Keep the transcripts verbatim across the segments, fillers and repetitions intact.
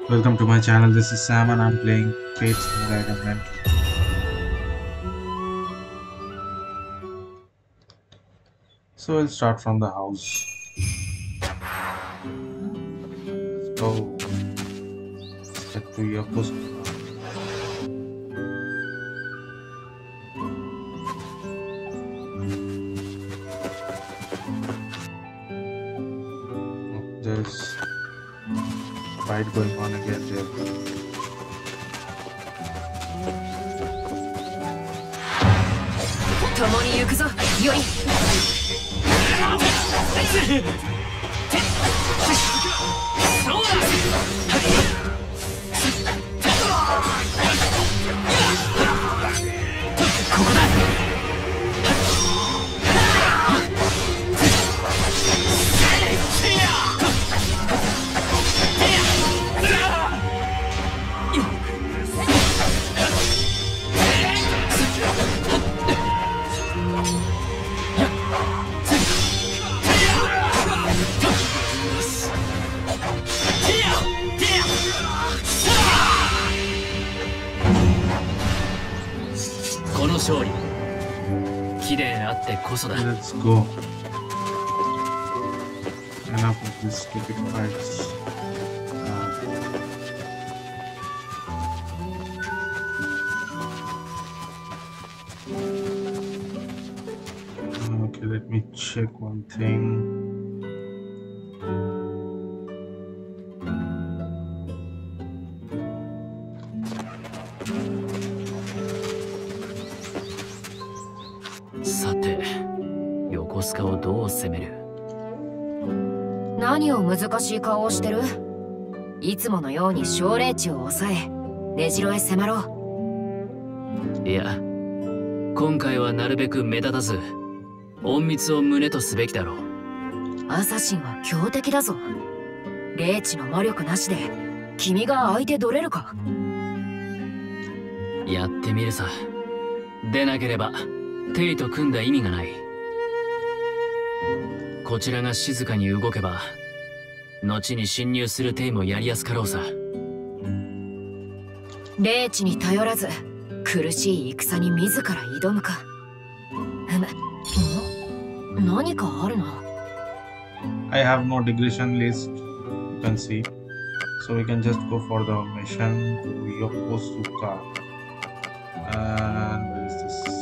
Welcome to my channel. This is Sam and I'm playing Fate Samurai Remnant. So we'll start from the house. Let's go. Let's get to Yokosuka. There's fight going on again there. 共に行くぞ、よい。ここだ。勝利。綺麗あってこそだ。 Let's go. Enough of this stupid fights. Uh, okay, let me check one thing. Sate, 横須賀をどう攻める？何を難しい顔をしてる？いつものように奨励地を抑え、出城へ迫ろう。いや、今回はなるべく目立たず、隠密を旨とすべきだろう。アサシンは強敵だぞ。霊地の魔力なしで、君が相手取れるか？やってみるさ。でなければ。テイと組んだ意味がない。こちらが静かに動けば後に侵入するテイもやりやすかろうさ。霊地に頼らず苦しい戦に自ら挑むか。ん？何かあるな。 I have no digression list, you can see, so we can just go for the mission to Yokosuka. And where is this?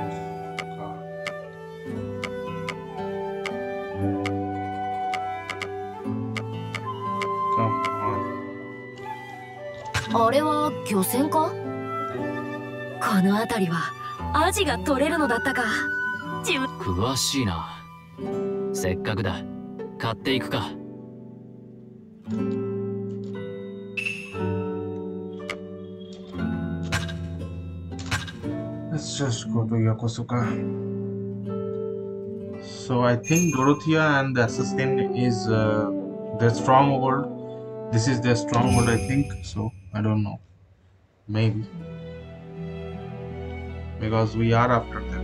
Come on. あれは漁船か？この辺りはアジが取れるのだったか。詳しいな。せっかくだ。買っていくか。 Let's just go to Yokosuka. So I think Dorothea and the assassin is uh, their stronghold. This is their stronghold, I think. So I don't know. Maybe. Because we are after them.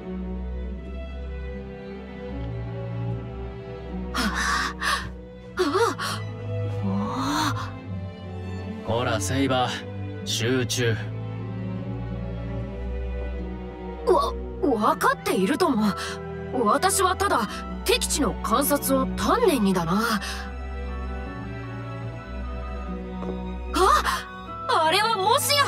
Hora, Saber, 集中。わ、分かっているとも。私はただ敵地の観察を丹念にだな。あ、あれはもし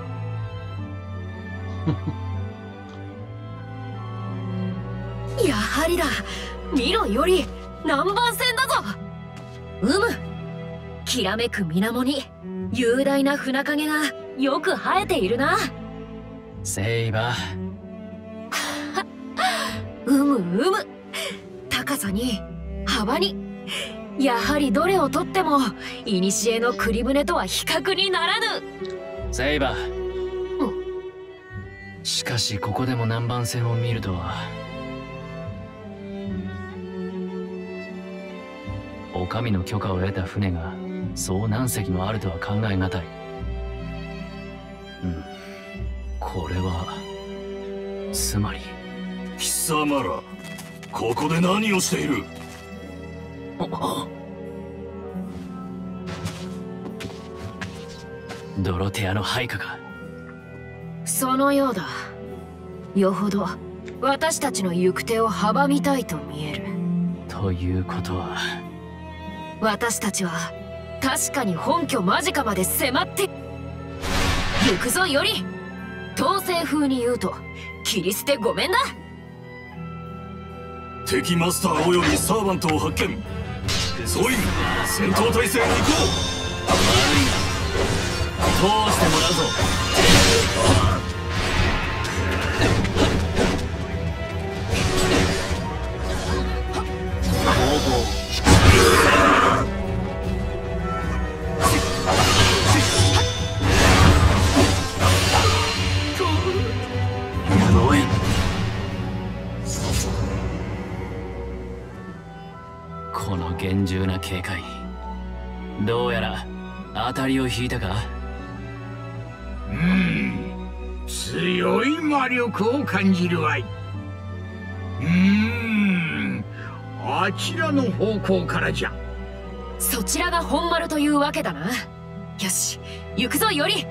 や。やはりだ。見ろより南蛮船だぞ。うむ。きらめく水面に雄大な船影がよく生えているな。セイバー。うむうむ。高さに幅にやはりどれをとっても古の栗船とは比較にならぬ。セイバー、うん、しかしここでも南蛮船を見るとは。お上の許可を得た船がそう何隻もあるとは考えがたい。うん、これはつまり貴様ら、ここで何をしている？ ドロテアの配下か。そのようだ。よほど私たちの行く手を阻みたいと見える。ということは、私たちは確かに本拠間近まで迫って行くぞより。統制風に言うと切り捨てごめんだ。 敵マスターおよびサーバントを発見。総員戦闘態勢に行こう。 通してもらうぞ。この厳重な警戒、どうやら当たりを引いたか。 うーん、強い魔力を感じるわい。うーん、あちらの方向からじゃ。 そちらが本丸というわけだな。よし、行くぞより。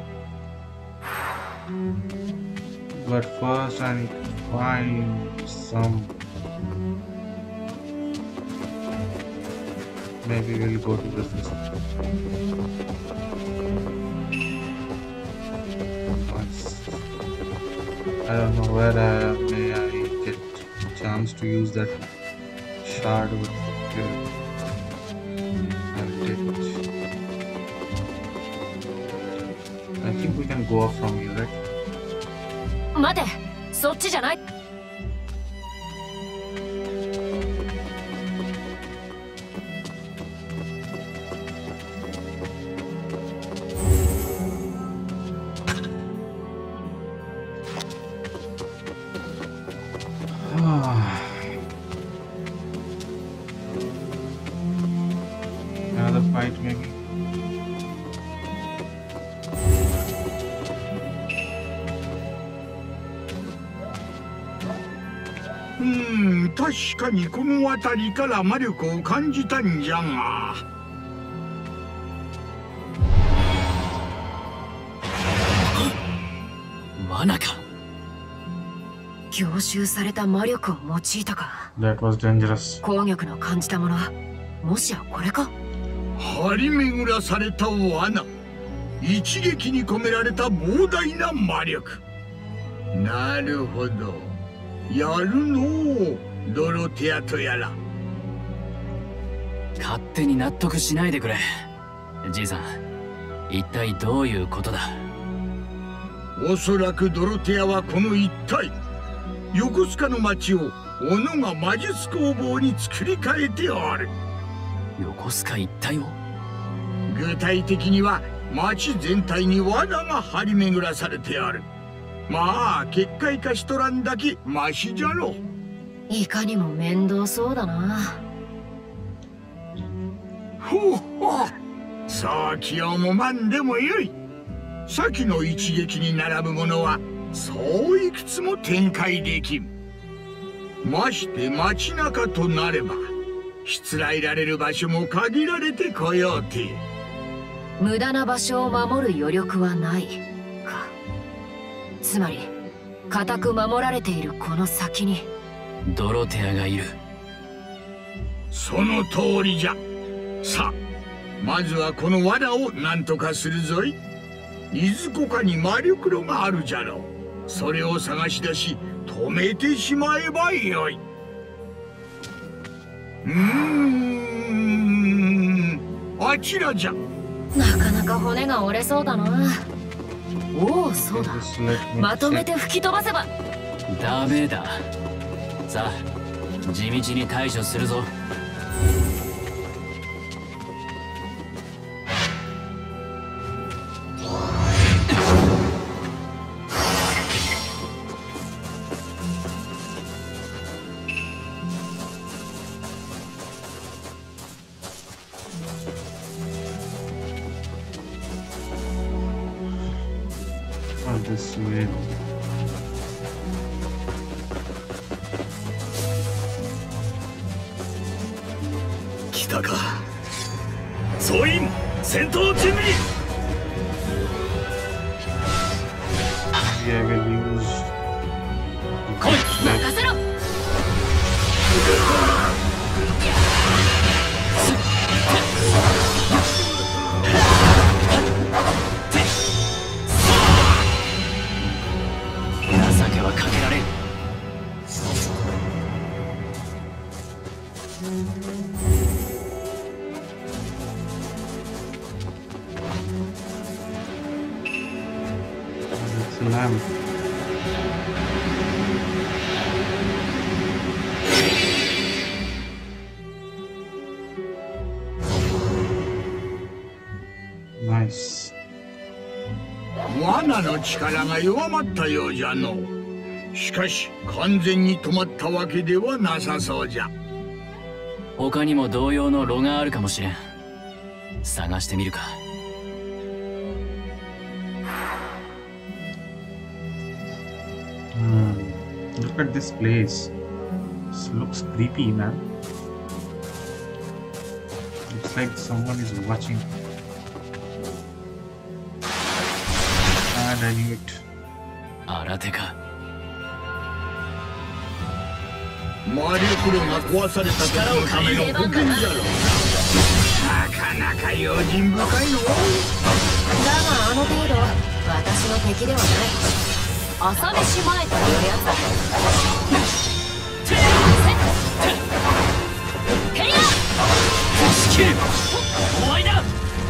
But first I need to find some. Maybe we'll go to this list. I don't know where I, may I get a chance to use that shard with the I'll take it. I think we can go up from here, right? 待て、そっちじゃない。 Another fight, maybe. うーん、確かにこの辺りから魔力を感じたんじゃが。 罠か。凝集された魔力を用いたか。 That was dangerous. 攻撃の感じたもの、もしやこれか。 張り巡らされた罠、一撃に込められた膨大な魔力。なるほど、やるのう、ドロテアとやら。 勝手に納得しないでくれ。じいさん、一体どういうことだ。 おそらくドロテアはこの一帯、横須賀の町を小野が魔術工房に作り変えておる。 横須賀一帯を。 具体的には町全体に罠が張り巡らされておる。まあ結界化しとらんだけマシじゃろ。 いかにも面倒そうだな。 ほうほう、そう気をもまんでもよい。先の一撃に並ぶものはそういくつも展開できん。まして街中となればしつらえられる場所も限られてこようて。 無駄な場所を守る余力はないか。つまり固く守られているこの先にドロテアがいる。 その通りじゃ。さあ、まずはこの罠を何とかするぞい。いずこかに魔力炉があるじゃろう。それを探し出し止めてしまえばよい。うーん、あちらじゃ。 なかなか骨が折れそうだな。おお、そうだ。まとめて吹き飛ばせば。ダメだ。さあ、地道に対処するぞ。 This way. 来たか。総員戦闘準備。 Maybe I will use. 来い、任せろ。情けはかけられん。 It's a lamp. Nice. 罠の力が弱まったようじゃの。しかし完全に止まったわけではなさそうじゃ。 他にも同様の炉があるかもしれん。探してみるか。 Hmm. Look at this place. This looks creepy, man. Looks like someone is watching. And I knew it. 新手か。 魔力炉が壊された時のための保険じゃろ。なかなか用心深いの。だがあの程度私の敵ではない。朝飯前というやつだ。ヘリア地球終わりだ。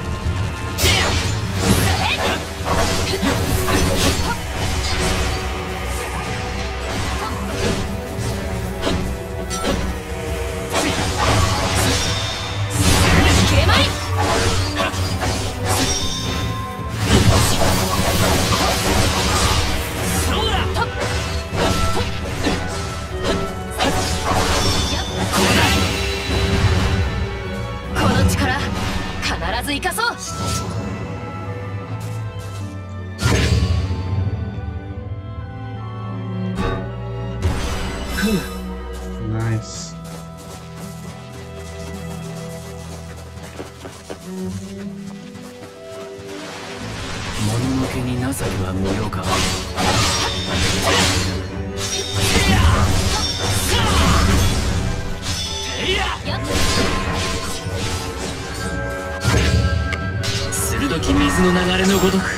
生かそう。 ナイス。 物のけに情けは無用か。鋭き水の流れのごとく。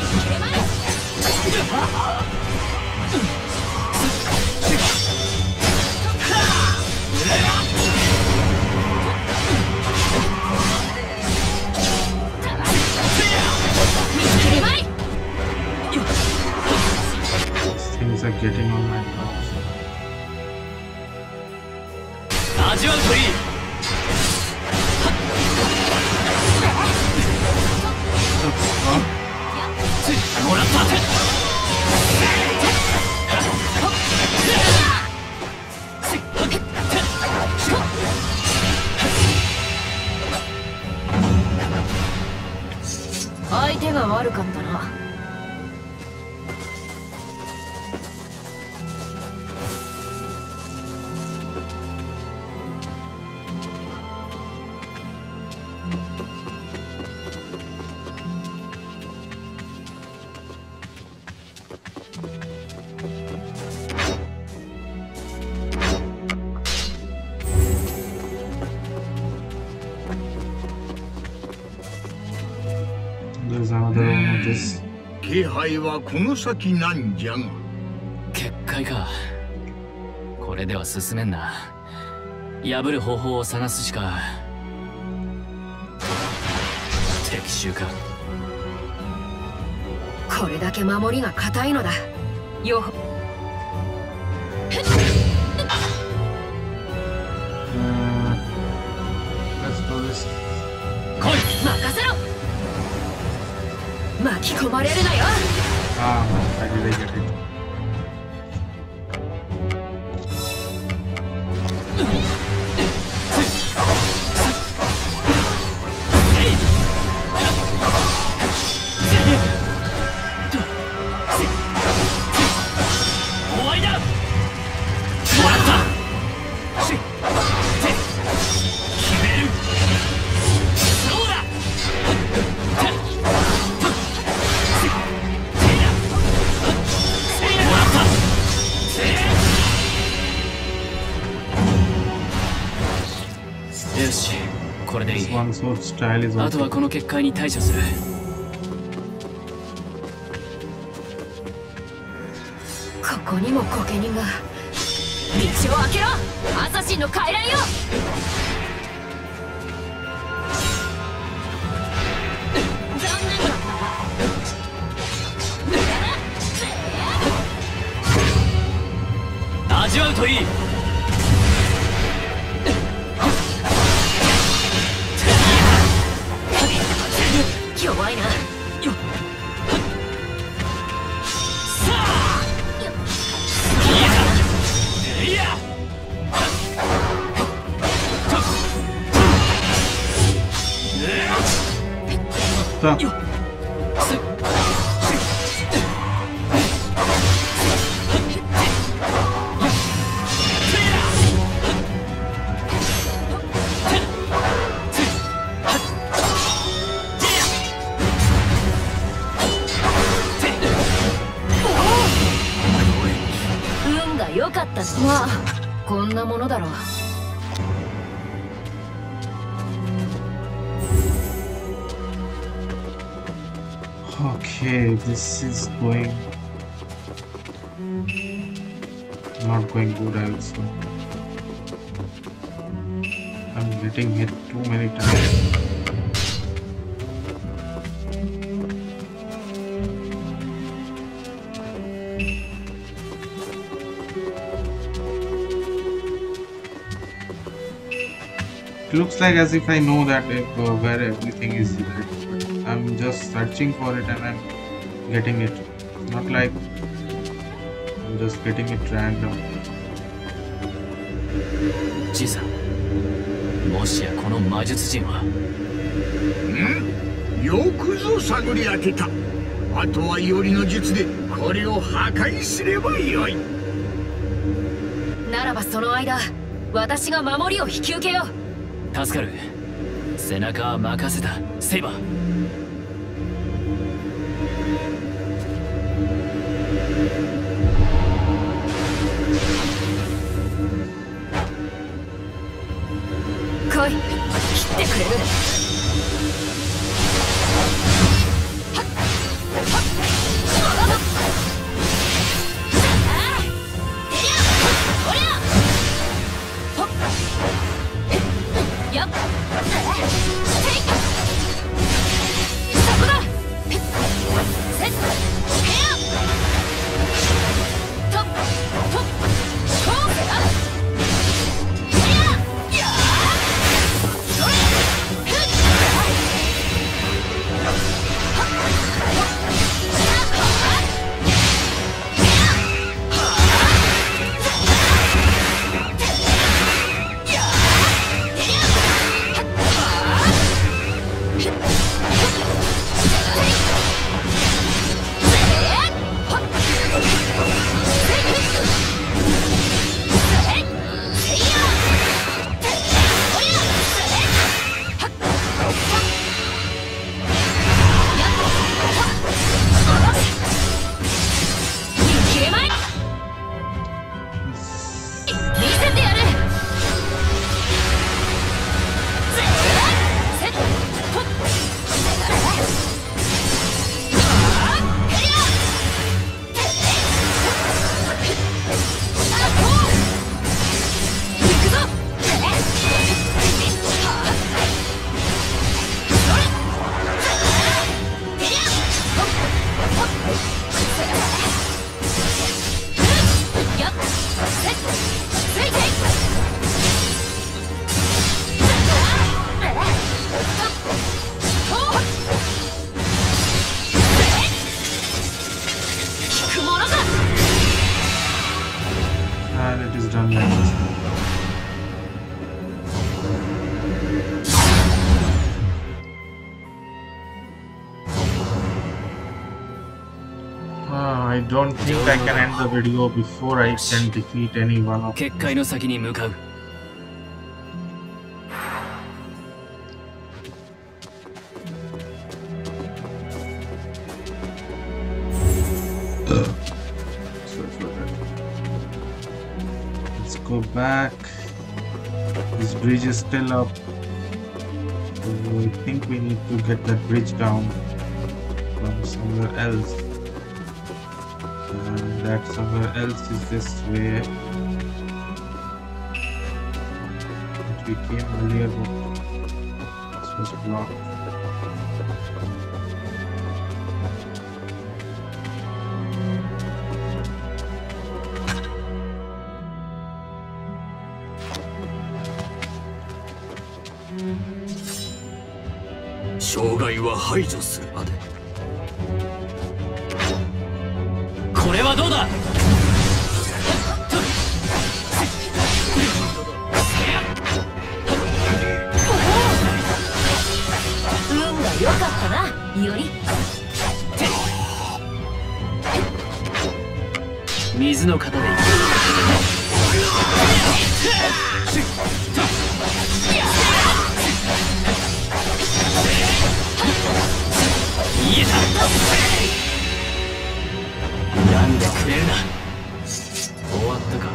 Things are getting on my nerves. 味わうといい。もらった。相手が悪かったな。 気配はこの先なんじゃが。 結界か。これでは進めんな。破る方法を探すしか。敵襲か。これだけ守りが固いのだ。よほ。来い、任せろ。巻き込まれるなよ。 ああ、I did get it. 終わりだ。もらった。決める。そうだ。 one sword style is あとは also この結界に対処する。ここにも御家人が。道を開けろ、アサシンの傀儡よ。味わうといい。弱いな。さあ、いや、 さ運が良かった。まあこんなものだろう。 Okay, this is going not going good, I would say. I'm getting hit too many times. It looks like as if I know that if, uh, where everything is right. I'm just searching for it and I'm getting it. Not like I'm just getting it random. じいさん、もしやこの魔術人は。 ん？よくぞ探り当てた。あとはよりの術でこれを破壊すればよい。 ならばその間、私が守りを引き受けよう。助かる。背中は任せた、セイバー。来い、切ってくれる。 I don't think I can end the video before I can defeat any one of them. 結界の先に向かう。 Let's go back. This bridge is still up. think we need to get that bridge down from somewhere else. And that somewhere else is this way. That we came earlier, but this was blocked. 障害は排除するまで。 これはどうだ。運が良かったな、より。水の型でいく。言えた。病んでくれるな。終わったか。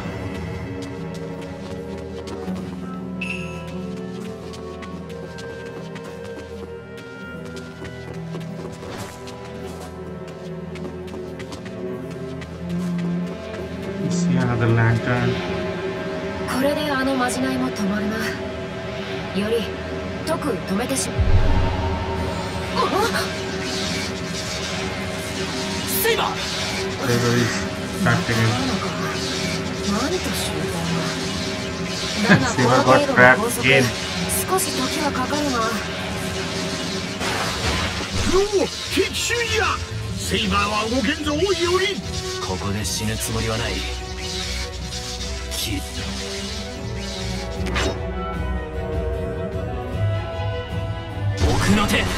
See another lantern. これであのまじないも止まるな。より特止めてしまう。セイバー。 Saber is trapped again. 何と集団は。だが Saber この got 程度の trapped 拘束 again. 少し時はかかるが。 おお、敵襲じゃ。セイバーは動けんぞ、おいより。 ここで死ぬつもりはない。き奥の手。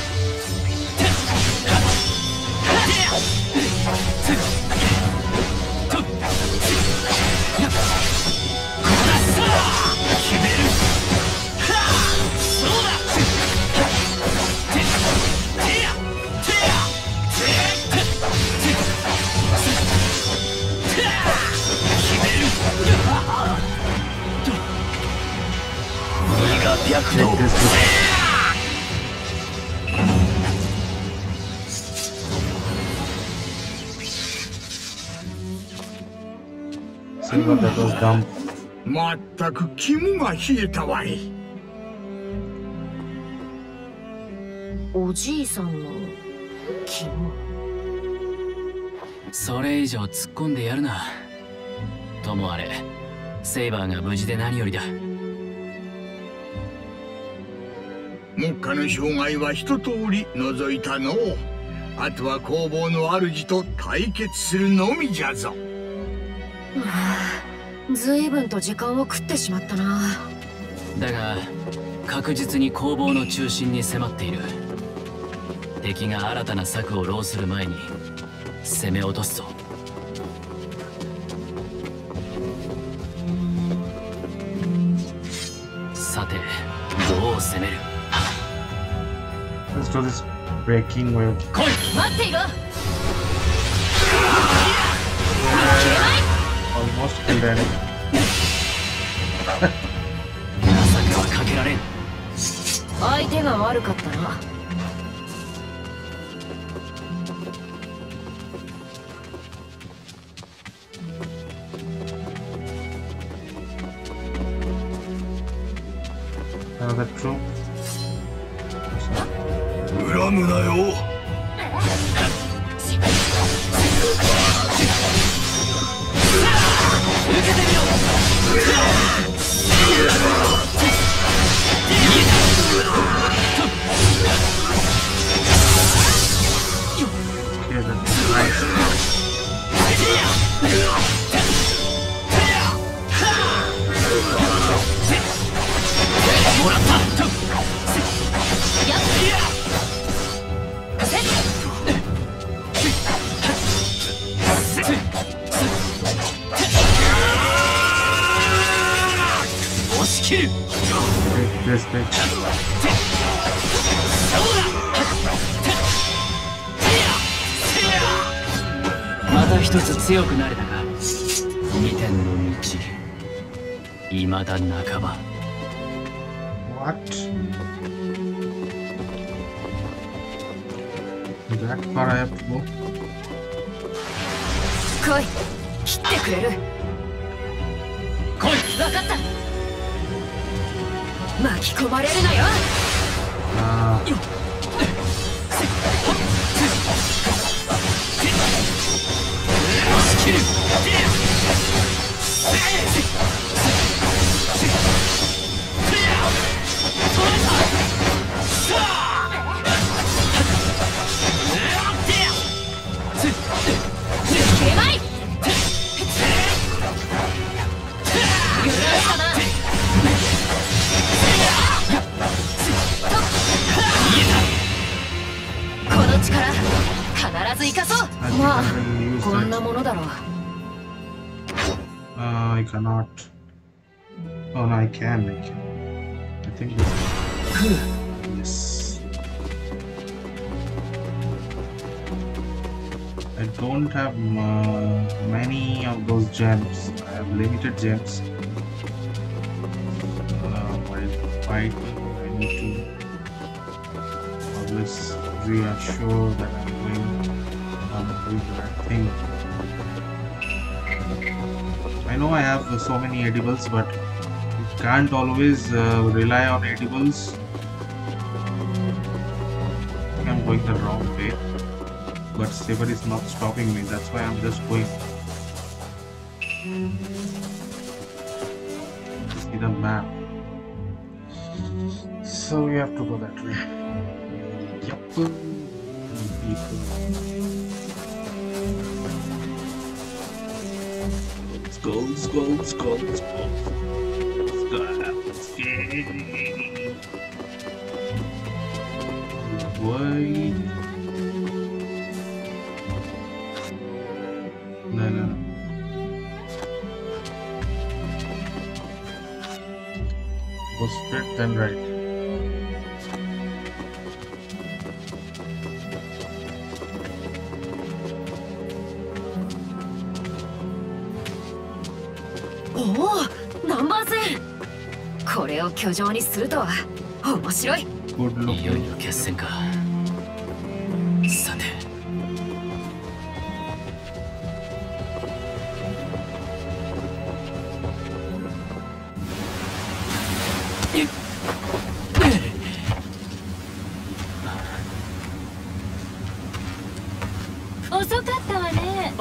Silver, that was dumb. まったく肝が冷えたわい。 おじいさんの肝。それ以上突っ込んでやるな。ともあれ、セイバーが無事で何よりだ。 目下の障害は一通り除いたのう。あとは工房の主と対決するのみじゃぞ。 随分と時間を食ってしまったな。だが確実に攻防の中心に迫っている。敵が新たな策を浪する前に攻め落とすぞ。さてどう攻める。 Let's do this breaking wave. 来い。待っていろ。 Almost killed enemy. 情けはかけられん。相手が悪かったな。 Another troop. 恨むなよ。受けてみろ。 Okay, that's nice. もらった。やっ押し切る。 Take this bitch. また一つ強くなれたか。二点の道。未だ半ば。 What? That far I have to go. 来い、切ってくれる。来い、分かった。巻き込まれるなよ。 あー。 まあ、こんなものだろう。 Uh, I cannot. Oh no, I can. I can. I think this. Yes. I don't have uh, many of those gems. I have limited gems. Uh, while fighting, I need to always reassure that I'm doing. Doing the right thing. I know I have uh, so many edibles, but you can't always uh, rely on edibles. I think I'm going the wrong way, but Saber is not stopping me. That's why I'm just going. See the map. So we have to go that way. Yup. People. Go, let's go, let's go, let's go. Let's go, let's go. Wait. No, no, no. Go straight, then right. ナンバー戦。これを居城にするとは面白い。いよいよ決戦か。さて。 遅かったわね。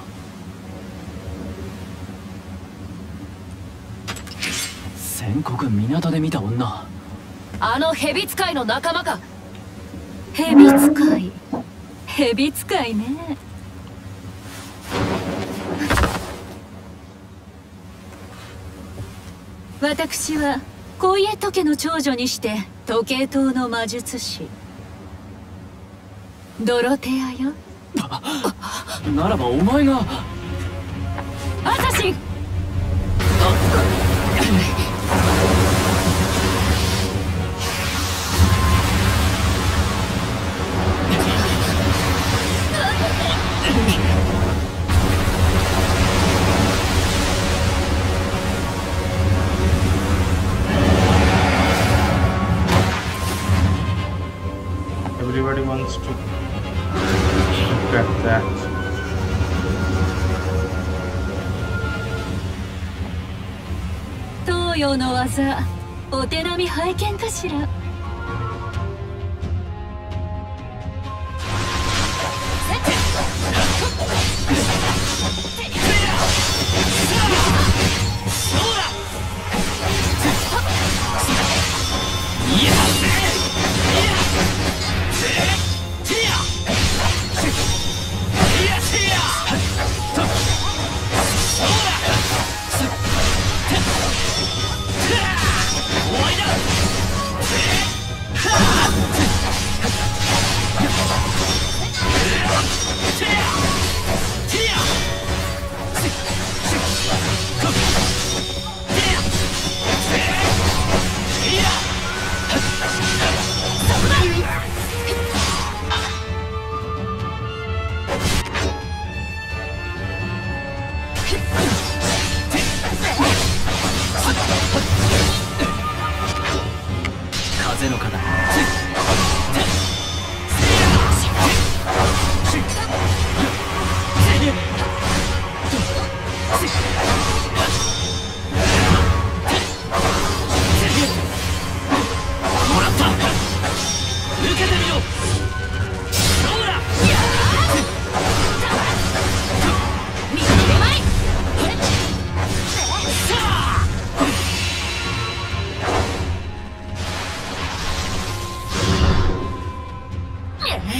先刻港で見た女。 あの蛇使いの仲間か。蛇使い。蛇使いね。私はコイエット家の長女にして時計塔の魔術師ドロテアよ。 ならばお前がアサシン。 Everybody wants to look at that. 東洋の技、お手並み拝見かしら。 終わりだ。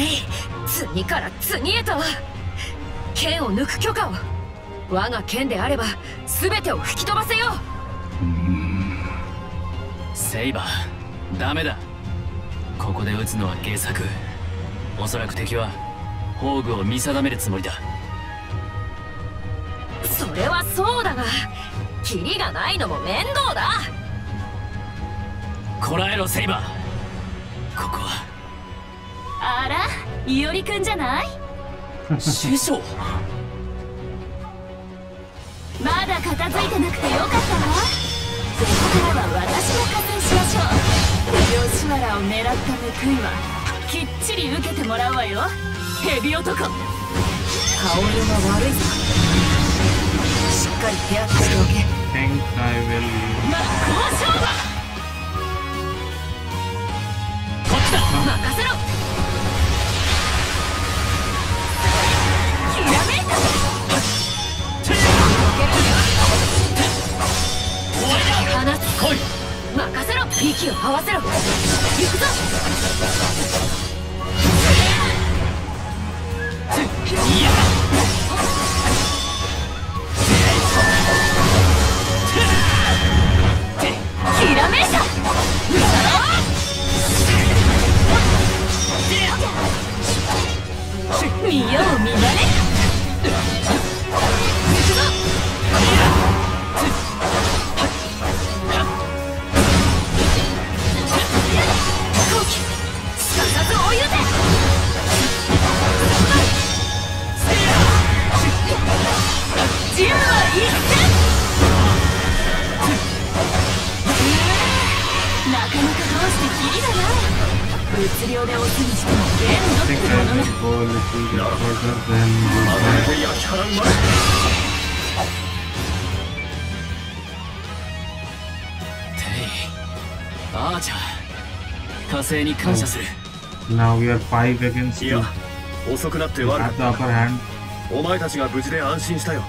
次から次へと剣を抜く許可を。我が剣であれば全てを吹き飛ばせよう。 セイバー、ダメだ。ここで撃つのは下策。おそらく敵は宝具を見定めるつもりだ。 それはそうだが、キリがないのも面倒だ。 こらえろセイバー。ここは。 あら、いおりくんじゃない？ 師匠。 まだ片付いてなくてよかったわ。ここからは私が加勢しましょう。吉原を狙った報いはきっちり受けてもらうわよ、ヘビ男。顔色が悪いぞ。しっかり手当てしておけ。 Think I will. 真っ向勝負。 こっちだ。 任せろ。ひらめいた。放つ。 来い。 任せろ。息を合わせろ。行くぞ。 いや。 ひらめいた。見よう見まね。行くぞ。すかさず追い打て。銃は一戦。なかなかどうしてキリだな。物量で押すにしても限度ってものね。 Go a little bit further than まとめて焼き払うまで。 テイ、アーチャー、火星に感謝する。 now we are five against い two. や、遅くなって We 悪か have っ the た。 upper hand. お前たちが無事で安心したよ。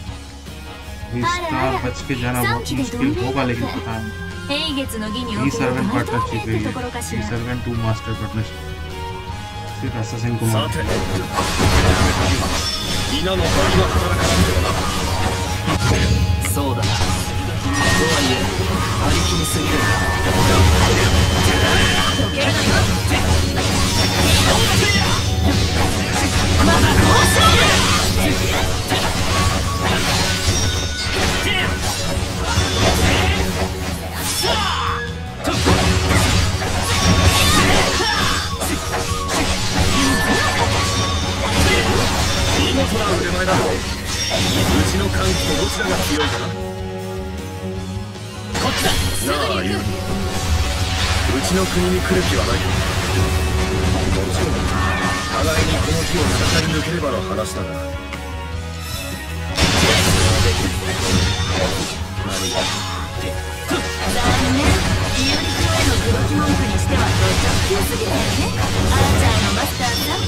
इसका बच के जाना बहुत मुश्किल होगा लेकिन पता नहीं. 平月の儀に Three servant partnership है ये. Three servant two master partnership. सिर्फ assassin को さ मार. て、皆のバリが働かなくてはな。 そうだな。とはいえ、張り切りすぎる。 どけるなよ。まだ交渉だ。 見事な腕前だ。うちの歓喜とどちらが強いかな。 こっちだ。 なあ、ユウリ。うちの国に来る気はない。もちろん、互いにこの日を戦い抜ければの話だが。 残念。イオリクへの口説き文句にしてはド直球すぎるよね。アーチャーのマスターさん。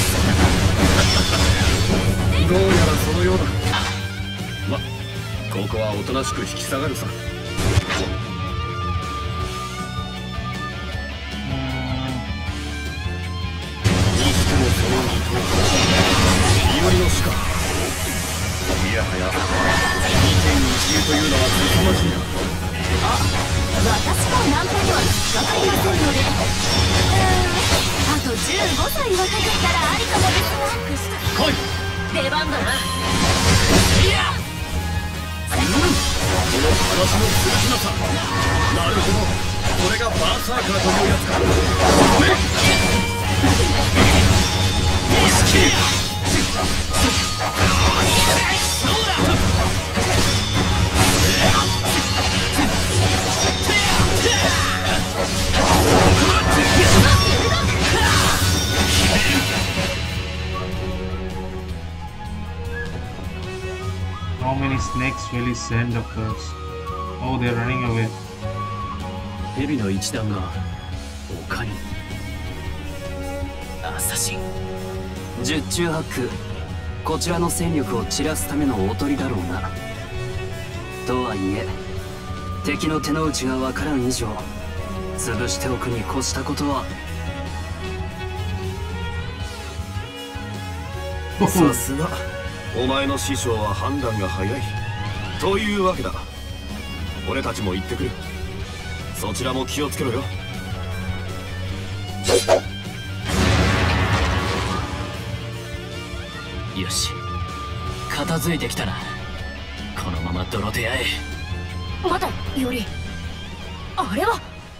どうやらそのようだ。ま、ここはおとなしく引き下がるさ。にしてもその二頭、イオリの死か。いやはや、にてんいち級というのは凄まじいな。 あ、私もナンパには引っかかりませんので。あとじゅうごさい若かったらありかもですが。 来い。 出番だな。 いや。 この話のする気なさ。なるほど、これがバーサーカーというやつか。 How many snakes will he send up us? Oh, they're running away. 蛇の一団が丘に。アサシン、十中八九、こちらの戦力を散らすためのおとりだろうな。とはいえ、敵の手の内がわからん以上、潰しておくに越したことは。 さすがお前の師匠は判断が早いというわけだ。俺たちも行ってくる。そちらも気をつけろよ。 よし、片付いてきたな。このまま泥手合え。 まだよりあれは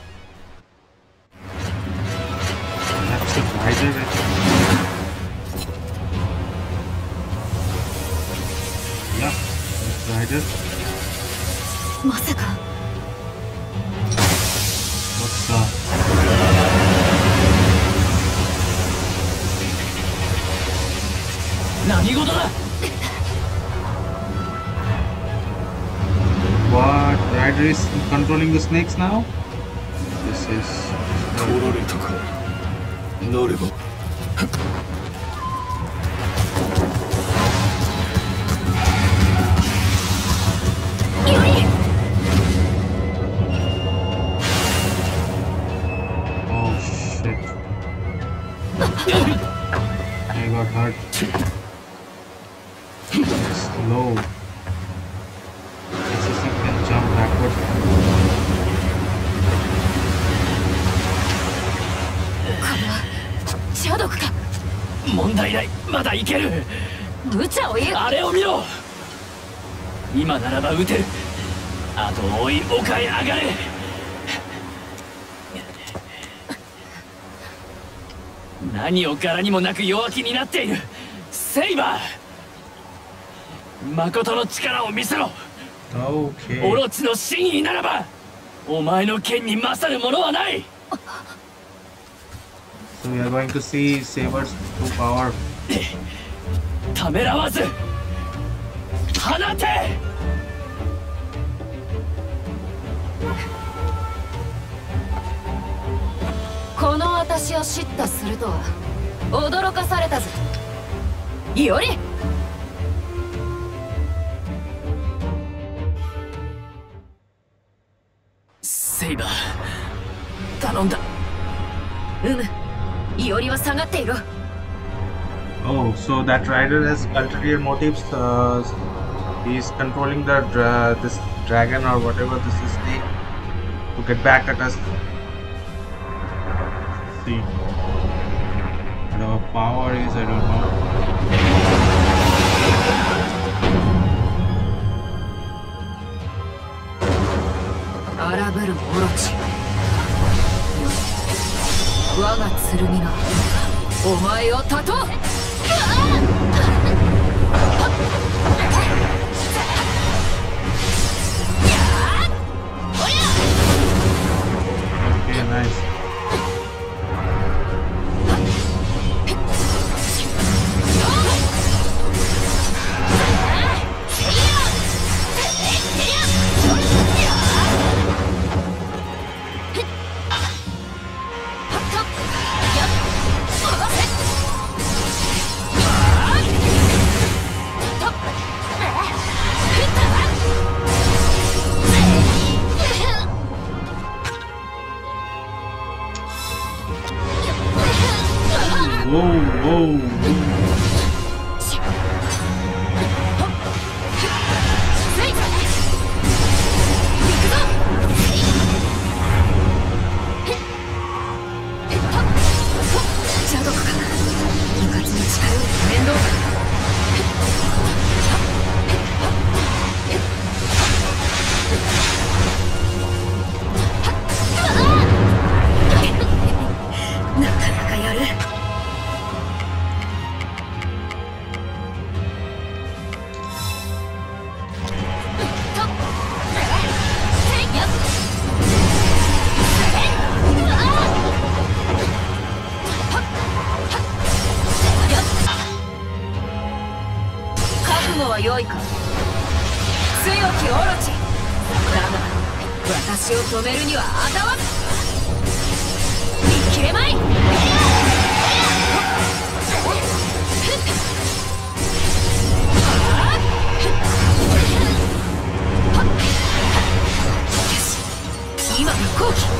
まさか。 何事だ。 What? Ryder is controlling the snakes now? This is... 取られたかなれば Oh shit. I got hurt. Slow. Let's see if I can jump backward. シャドクか。 問題ない、まだいける。 無茶を言う。 あれを見ろ。今ならば撃てる。あと追い丘へ上がれ。何を柄にもなく弱気になっている。セイバー、誠の力を見せろ。 Okay. オロチの真意ならばお前の剣に勝るものはない。 So we are going to see Saber's true power. ためらわず放て。 この私を叱咤するとは驚かされたぜ。よりセイバー、頼んだ。 うむ、いおりは下がっていろ。 Oh, so that rider has ulterior motives. Uh, he's controlling the dra this dragon or whatever this is snake to get back at us. See, what our power is, I don't know. 荒ぶるオロチ。我が剣がお前を断とう。 Okay, nice. Whoa, whoa, whoa. 良いか、強きオロチ。だが私を止めるにはあたわず。見切れまい。今の好機。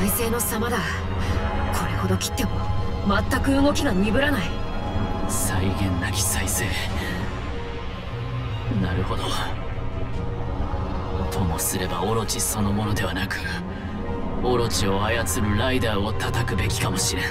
再生の様だ。これほど切っても全く動きが鈍らない。 際限なき再生。なるほど。ともすればオロチそのものではなく、オロチを操るライダーを叩くべきかもしれん。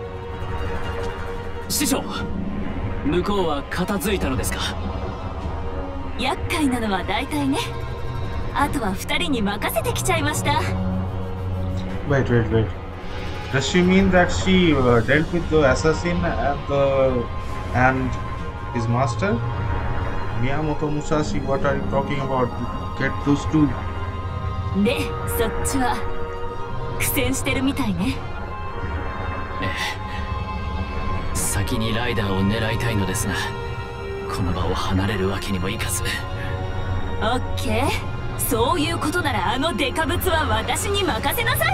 師匠、向こうは片付いたのですか？ 厄介なのは大体ね。あとは二人に任せてきちゃいました。 Wait, wait, wait. Does she mean that she uh, dealt with the assassin and the and his master? Miyamoto Musashi, what are you talking about? Get those two. で、そっちは苦戦してるみたいね。 ええ、先にライダーを狙いたいのですが、この場を離れるわけにもいかず。 オッケー、そういうことならあのデカブツは私に任せなさい。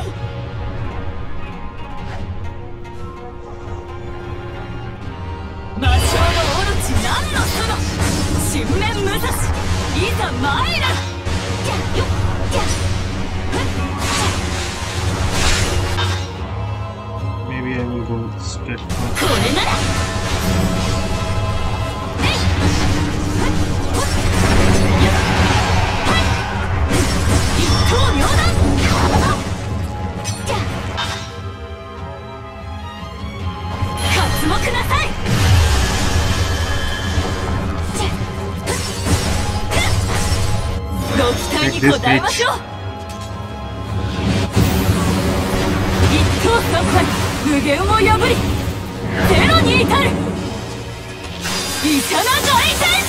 魔性のオロチ何のその新面武蔵、いざ参ら。じゃよっじゃ Maybe I will go with this get これなら一刀両断。じゃ刮目なさい。ご期待に応えましょう。一刀三敗、無限を破りゼロに至るイシャナ大戦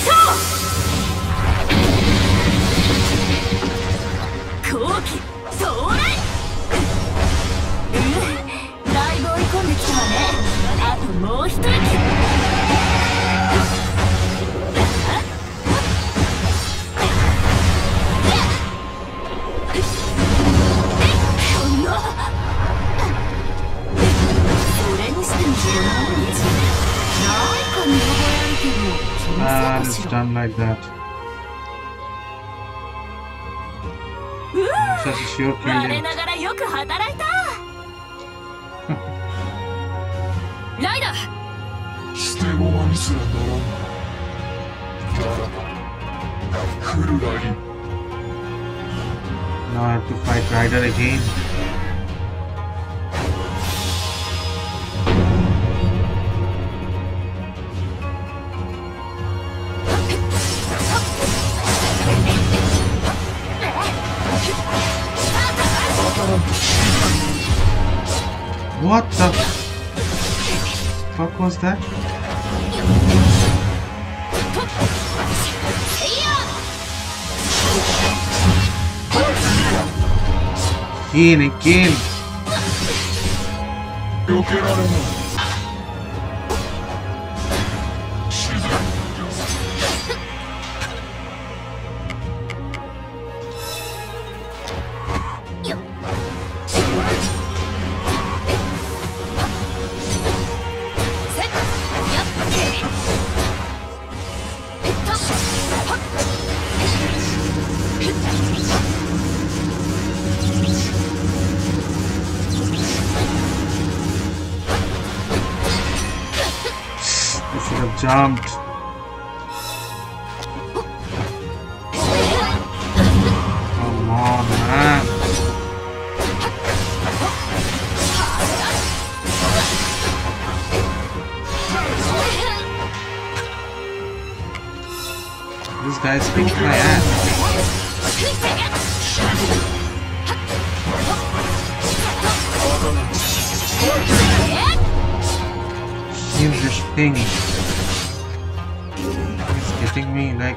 争。後期到来。うん、だいぶ追い込んできたわね。あともう一息。 And it's done like that. Musashi sure killed 我 him. ながらよく働いた。 ライダー、 捨て駒にすらならん。ならば来るがいい。 Now I have to fight Ryder again. What the fuck was that? Again, again. 避けられない。 Jumped. Come on, man. This guy's kicking my ass. Here's this thing. Getting me like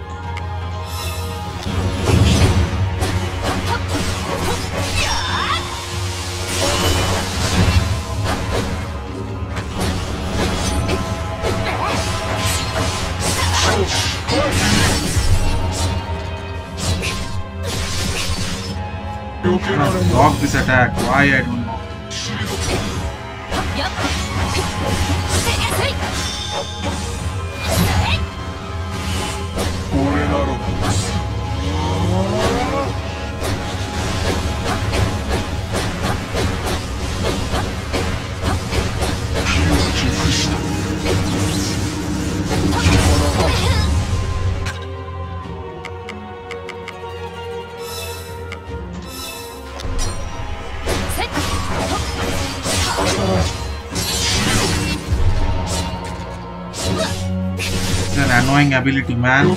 I block this attack. Why I don't know. annoying ability, man.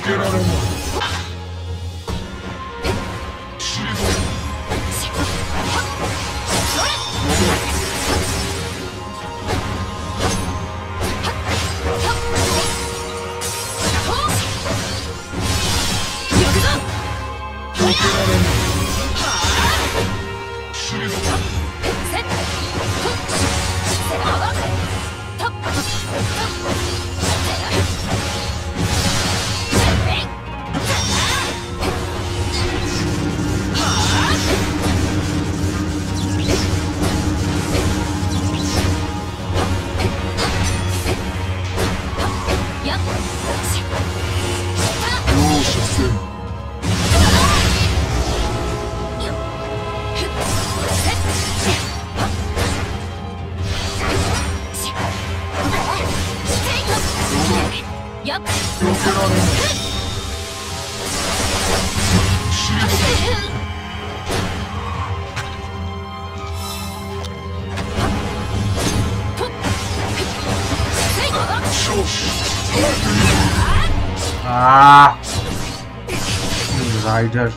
Ah, Rider.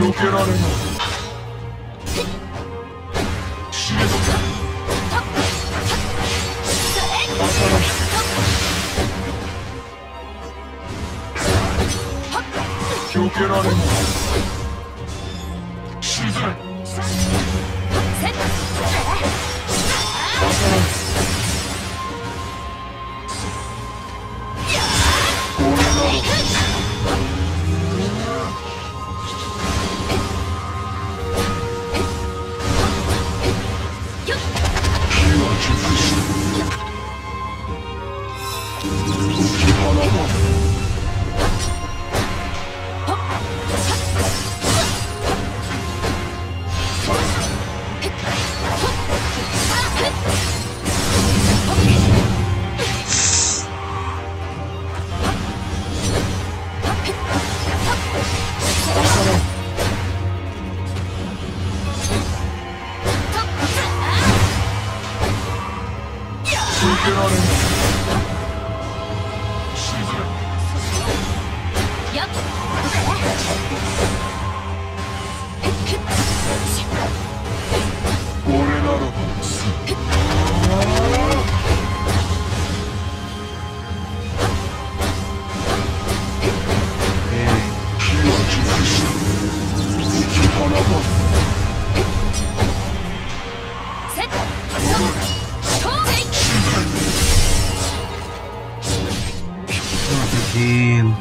Again.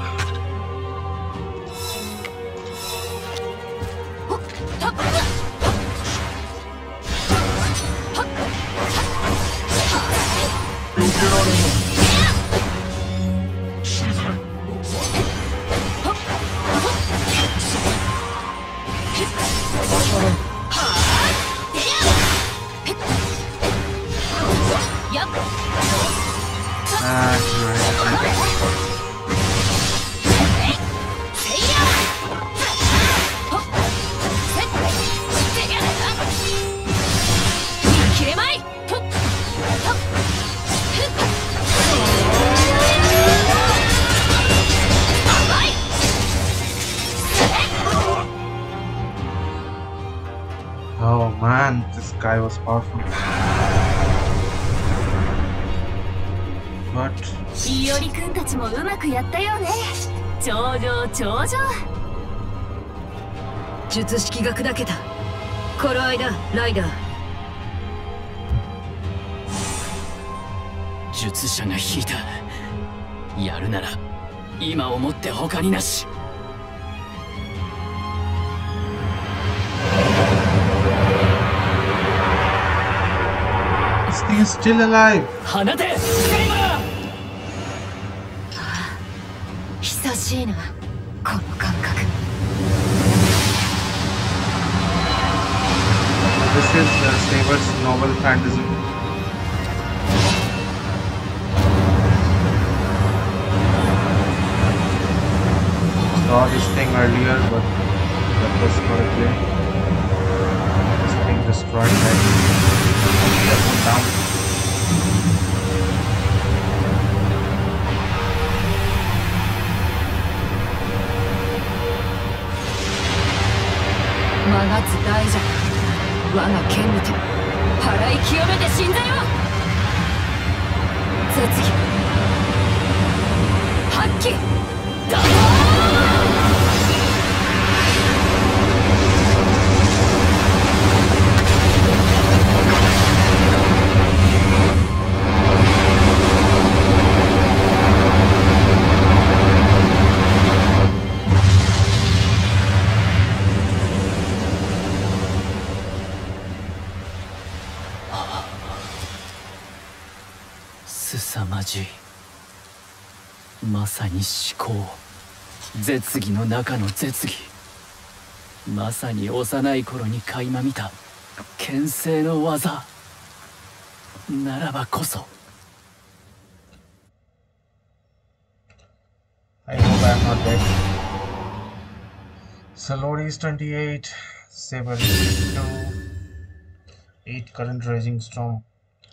Oh man, this guy was powerful. But いおりくんたちもうまくやったよね。頂上頂上。 術式が砕けた。頃合いだ、ライダー。 術者が引いた。やるなら今をもって他になし。 this thing is still alive. 放て、セイバー。 久しいな、この感覚。 This is uh, Saber's novel fantasy. Saw this thing earlier, but that was for a play. This thing destroyed that. Down. つ大蛇、我が剣にて払い清めて死んだよ。絶技発揮だぞ凄まじい。まさに思考、絶技の中の絶技。まさに幼い頃に垣間見た剣聖の技ならばこそ。 I hope I'm not dead. Salori is twenty-eight, Saber is two, eight current raging storm.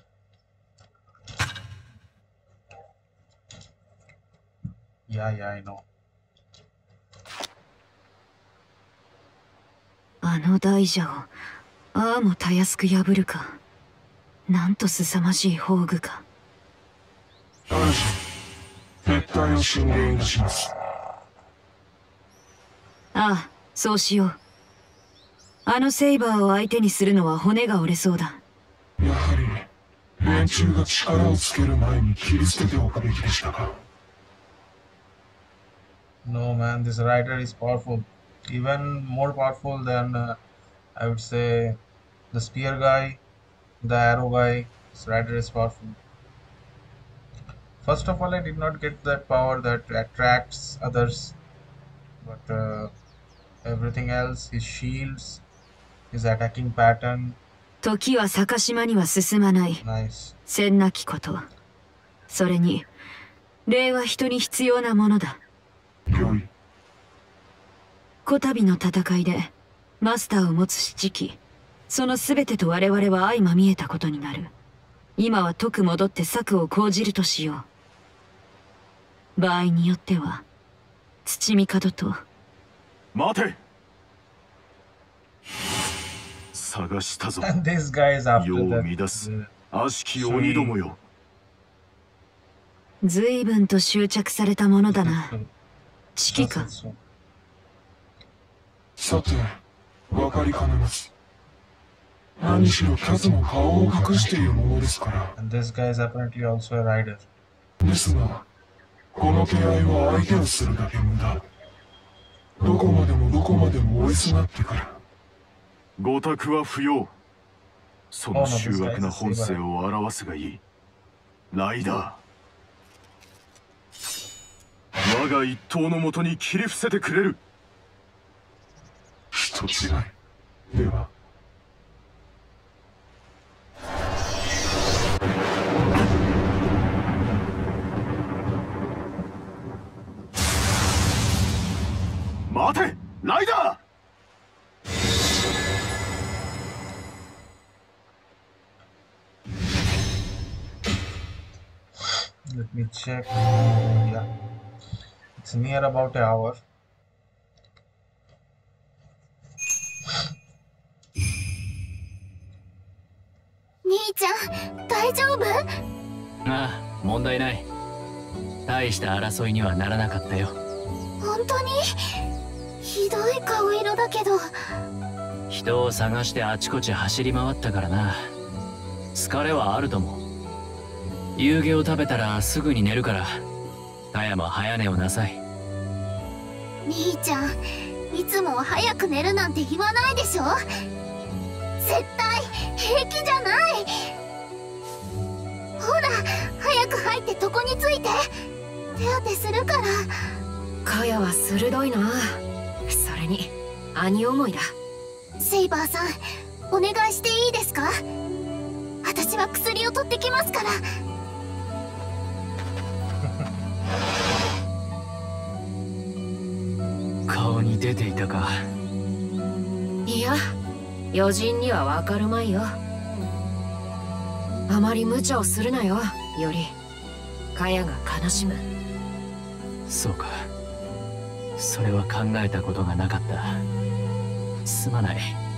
Yeah, yeah, I know. あの大蛇をああもたやすく破るか。なんと凄まじい宝具か。 撤退を進言いたします。 ああ、そうしよう。あのセイバーを相手にするのは骨が折れそうだ。 やはり連中が力をつける前に切り捨てておくべきでしたか。 No man, this rider is powerful. Even more powerful than uh, I would say the spear guy, the arrow guy. This rider is powerful. First of all, I did not get that power that attracts others, but uh, everything else, his shields, his attacking pattern. 時は坂島には進まない。 Nice. せんなきこと。それに、礼は人に必要なものだ。 こたびの戦いでマスターを持つ七機、その全てと我々は相まみえたことになる。今は解く戻って策を講じるとしよう。場合によっては土帝と。 待て。探したぞ。 And this guy is after 世を that. 乱す悪しき鬼どもよ。 随分と執着されたものだな。指揮か。 さて、わかりかねます。何しろ数も顔を隠しているものですから。 And this guy is apparently also a rider. ですが、この手合いは相手をするだけ無駄。どこまでもどこまでも追いすがってから。 ご託は不要。その醜悪な本性を表すがいい。ライダー。我が一党のもとに切り伏せてくれる。 人違い。では。 待て、ライダー。 Let me check. Yeah, it's near about an hour. 兄ちゃん、大丈夫？ ああ、問題ない。大した争いにはならなかったよ。 本当に？ひどい顔色だけど。 人を探してあちこち走り回ったからな。疲れはあると思う。夕げを食べたらすぐに寝るから、田山早寝をなさい。 兄ちゃん、いつも早く寝るなんて言わないでしょ。絶対平気じゃない。ほら、早く入って床について。手当てするから。 カヤは鋭いな。それに兄思いだ。 セイバーさん、お願いしていいですか？私は薬を取ってきますから。 顔に出ていたか。 いや、余人にはわかるまいよ。あまり無茶をするなよ、よりカヤが悲しむ。 そうか、それは考えたことがなかった。すまない。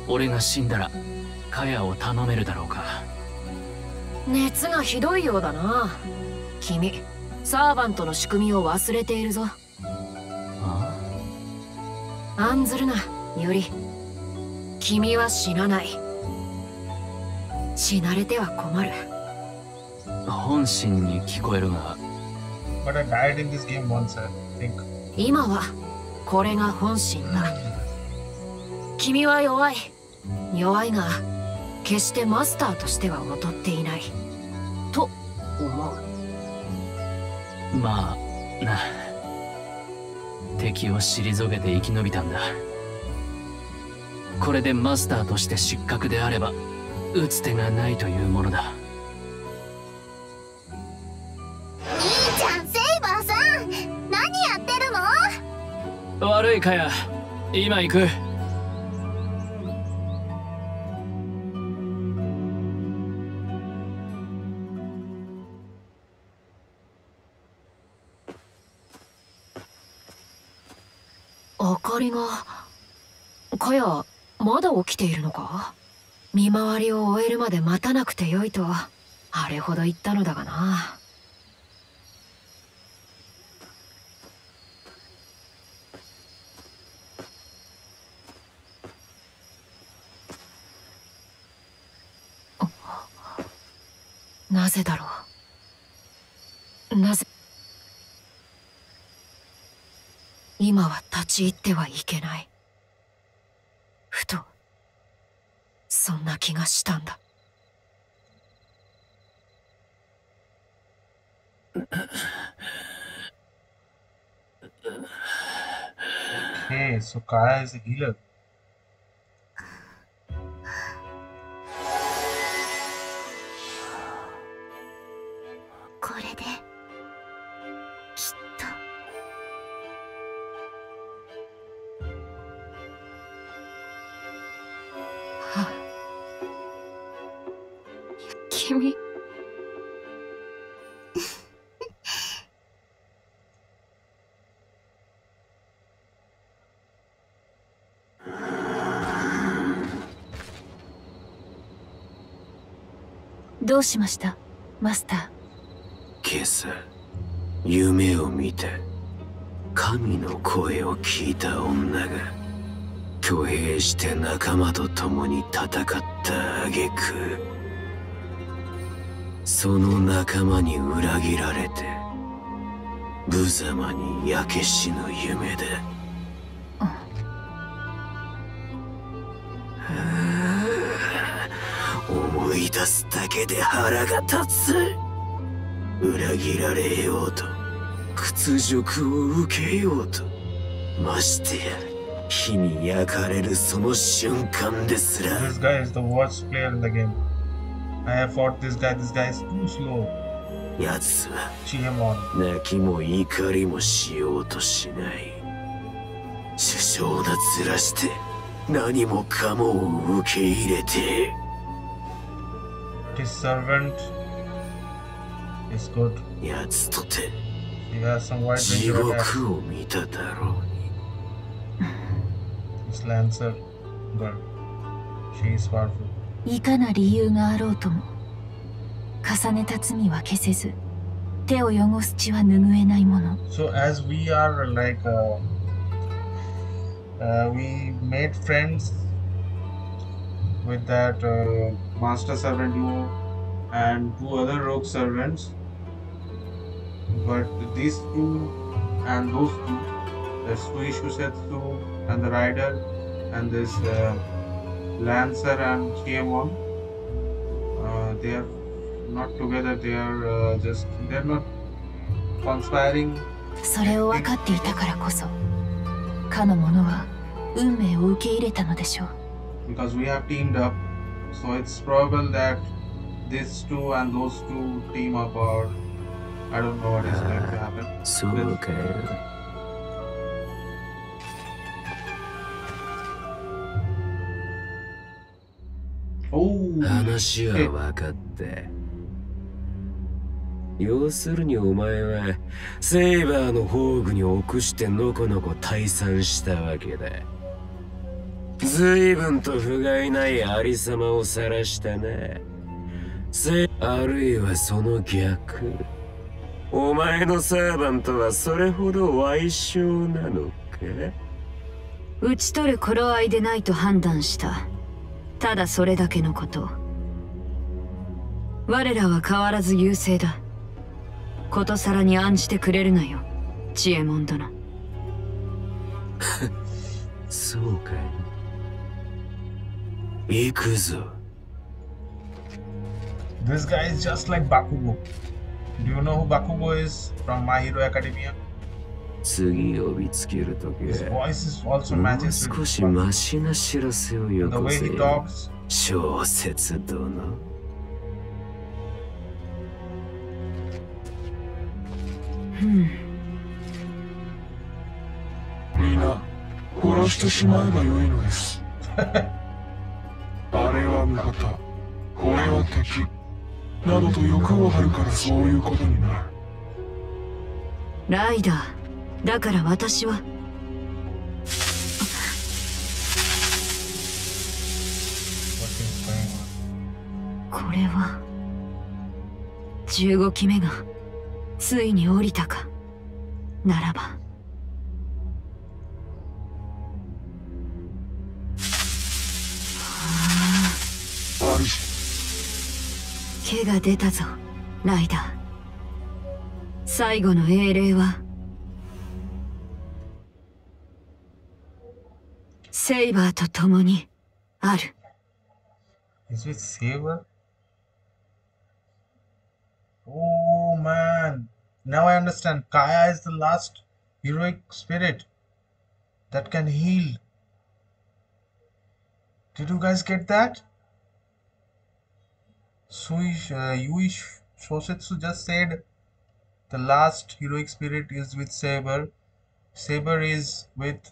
俺が死んだらカヤを頼めるだろうか。 熱がひどいようだな。君、サーバントの仕組みを忘れているぞ。 ああ、案ずるな、ユリ。君は死なない。死なれては困る。 本心に聞こえるが。 But I died in this game once, I think. 今はこれが本心だ。君は弱い。弱いが、決してマスターとしては劣っていない。と思う。 まあな。敵を退けて生き延びたんだ。これでマスターとして失格であれば打つ手がないというものだ。 いいじゃん、セイバーさん。何やってるの？ 悪いかや、今行く。 明かりが。かや、まだ起きているのか？見回りを終えるまで待たなくてよいとあれほど言ったのだがな。なぜだろう。なぜ今は立ち入ってはいけない。ふとそんな気がしたんだ。 Okay, so Kaya is a healer. これできっと。 はあ、君。 どうしました、マスター？ 今朝夢を見た。神の声を聞いた女が挙兵して仲間と共に戦った挙句、その仲間に裏切られて無様に焼け死ぬ夢だ。思い出すだけで腹が立つ。裏切られようと屈辱を受けようと、ましてや火に焼かれるその瞬間ですら。 This guy is the worst player in the game. I have fought this guy. This guy is too slow. 奴は Cheer him on. 泣きも怒りもしようとしない。殊勝な面して何もかもを受け入れて。 His servant is good. 奴とて He has some wide 地 range of attacks. 獄を見ただろうに。 His lancer, good. She is powerful. いかな理由があろうとも重ねた罪は消せず、手を汚す血は拭えないもの。 So as we are like, uh, uh, we made friends with that uh, master servant duo and two other rogue servants, but these two and those two, the Suishu Setsu and the rider and this uh, Lancer and Chiemon, uh, they are not together. They are uh, just they are not conspiring. それを分かっていたからこそ、かの者は運命を受け入れたのでしょう。 Because we have teamed up, so it's probable that these two and those two team up, or I don't know what is going to happen. そうかよ。 Oh, 話は分かった。要するにお前はセイバーの宝具に臆してのこのこ退散したわけだ。 随分と不甲斐ないありさまを晒したな。せあるいはその逆。お前のサーバントはそれほど歪小なのか。 討ち取る頃合いでないと判断した。ただそれだけのこと。我らは変わらず優勢だ。ことさらに案じてくれるなよ、知恵門殿。 そうかい。行くぞ。 This guy is just like Bakugo. Do you know who Bakugo is from My Hero Academia? 次呼びつけるとき His は voice is also もう matches 少 with しマシな知らせをよ the こ way せ he よ。 talks. 小説殿。 みんな殺してしまえばよいのです。あれは味方、これは敵などと欲を張るからそういうことになる。 ライダー、だから私は。これはじゅうごきめがついに降りたか。ならば毛が出たぞ、ライダー。最後の英霊はセイバーと共にある。 Is it Saber? Oh man, now I understand. Kaya is the last heroic spirit that can heal. Did you guys get that? Sui, uh, Yui Shosetsu just said the last heroic spirit is with Saber. Saber is with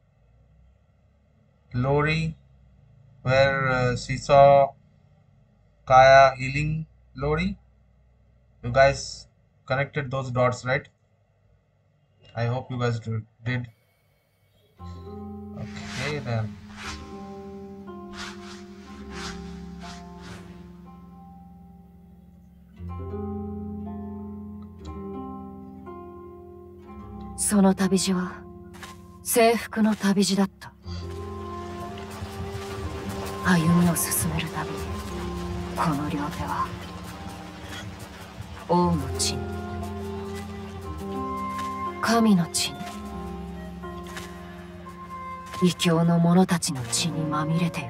Lori, where uh, she saw Kaya healing Lori. You guys connected those dots, right? I hope you guys did. Okay then. So その旅路は征服の旅路だった。歩みを進めるたびにこの両手は王の血に神の血に異教の者たちの血にまみれてゆく。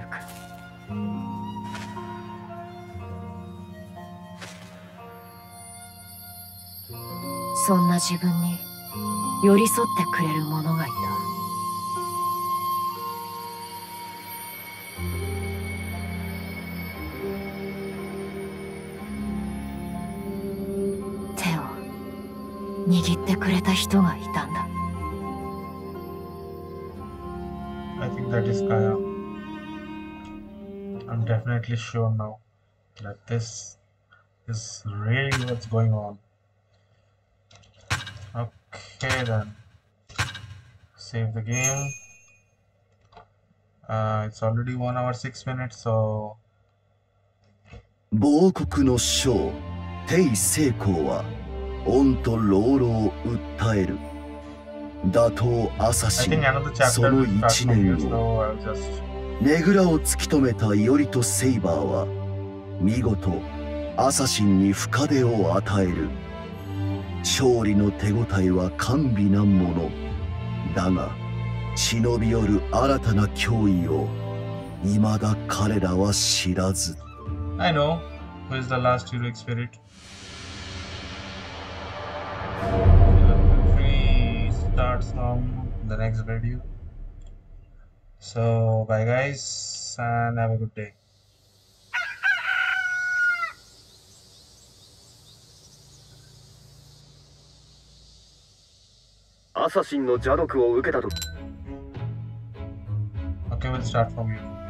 そんな自分に寄り添ってくれる者がいた。手を握ってくれた人がいたんだ。 I think that is Kaya. I'm definitely sure now that this is really what's going on. Okay then, save the game. Uh, it's already one hour six minutes, so. 亡国の将帝成功は恩と老老を訴える。打倒アサシンその一年後、ねぐらを突き止めたイオリとセイバーは見事アサシンに深手を与える。勝利の手応えは甘美なものだが、忍び寄る新たな脅威を未だ彼らは知らず。 I know who is the last heroic spirit. Free starts from the next video. So bye guys and have a good day. アサシンの邪毒を受けたと。 Okay, we'll start from here.